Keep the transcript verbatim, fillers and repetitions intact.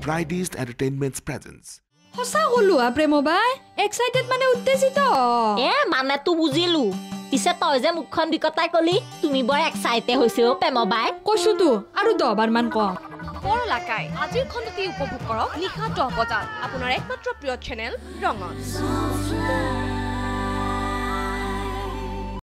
Fridays Entertainment's presence. হসা হলো প্ৰেম বাই excited মানে উত্তেজিত এ মানে তো বুজিলু পিছে তই যে মুখখন বিকটাই কলি তুমি বৰ এক্সাইটেড হৈছে ও প্ৰেম বাই কৈছো তো আৰু দহ বাৰ মান কম পৰলাকাই আজিৰ খণ্ডটি উপভোগ কৰক নিশা দহ বজাত আপোনাৰ একমাত্ৰ প্ৰিয় চেনেল ৰঙত